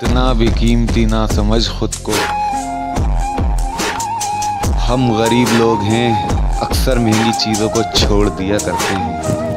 इतना भी कीमती ना समझ खुद को। हम गरीब लोग हैं, अक्सर महंगी चीज़ों को छोड़ दिया करते हैं।